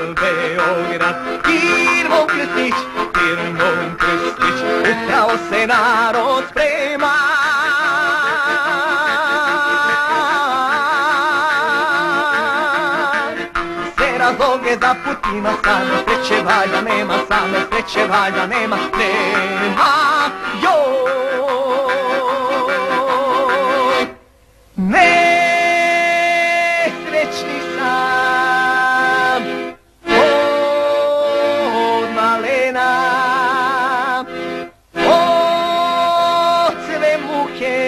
Beograd. Firmom Krstić, firmom Krstić, upravo se narod sprema. Sve razloge za Putina, same sreće valjda nema, same sreće valjda nema, nema, joj. Nesrećni sam od malena, od sve muke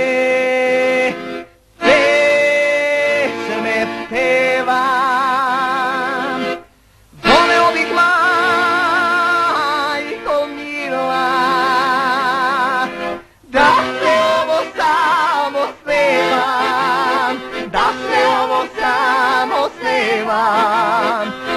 pesme pevam. Voleo bih, majko mila, da se ovo samo snevam, da se ovo samo snevam.